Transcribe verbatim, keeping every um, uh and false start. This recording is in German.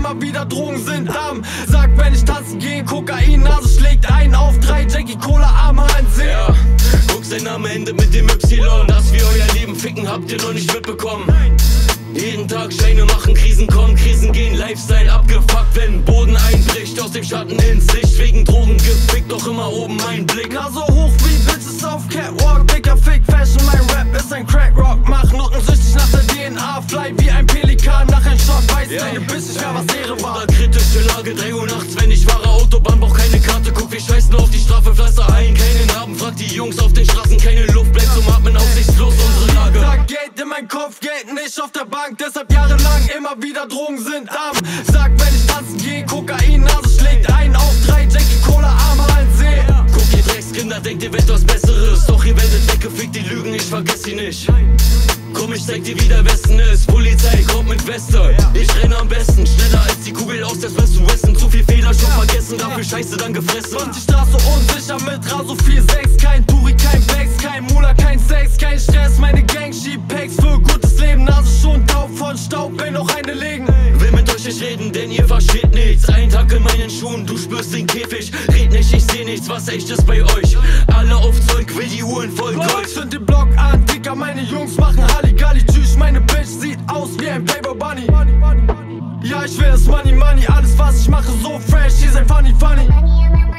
immer wieder Drogen sind am Sack. Wenn ich tanzen gehe, Kokain, Nase schlägt ein auf drei, Jackie Cola, Arme ansehen. Ja, guck, sein Name endet mit dem Y. Dass wir euer Leben ficken, habt ihr noch nicht mitbekommen. Jeden Tag Scheine machen, Krisen kommen, Krisen gehen, Lifestyle abgefuckt, wenn Boden einbricht, aus dem Schatten ins Licht, wegen Drogen gefickt, doch immer oben mein Blick. Nase hoch wie Bitches auf Catwalk, dicker Fick, Fashion, mein Rap ist ein Crackrock, mach Noten süchtig nach der D N A, fly wie ein Pelikan nach einem Schock, weiß Ja. deine Bitch nicht mehr, was Ehre war. Oder kritische Lage, drei Uhr nachts, wenn ich fahre, Autobahn, brauch keine Karte, guck, wir scheißen auf die Strafe, Pflaster ein, keinen haben, frag die Jungs auf den Straßen, keine Luft, bleibt zum Atmen, aussichtslos unsere Lage. Sag Geld in mein Kopf, Geld nicht auf der Bank, deshalb jahrelang immer wieder Drogen sind am Sack. Wenn ich tanzen gehe, Kokain, Nase schlägt ein auf drei, Jackie Cola, Arme als See. Guck, ihr Dreckskinder, denkt ihr werdet was Besseres, doch ihr werdet weggefickt, die Lügen, ich vergess sie nicht. Komm, ich zeig dir, wie der Westen ist, Polizei kommt mit Weste. Ich renne am besten, schneller als die Kugel aus der West Westen. Zu viel Fehler schon vergessen, dafür Scheiße dann gefressen. Und die Straße unsicher mit Raso vier sechs, kein Touri, kein Bags, kein Mula, kein Sex, kein Stress. Meine Gang schiebt Packs für gutes Leben, Nase schon taub von Staub, will noch eine legen. Will mit euch nicht reden, denn ihr versteht nichts. Ein Tag in meinen Schuhen, du spürst den Käfig. Red nicht, ich seh nichts, was echt ist bei euch. Alle auf Zeug, will die Uhren voll Gold. Zünd den Block an, Dicker, meine Jungs machen Halligalli. Tschüss, meine Bitch sieht aus wie ein Playboy Bunny. Ja, ich will das Money, Money, alles was ich mache so fresh, ihr seid funny, funny.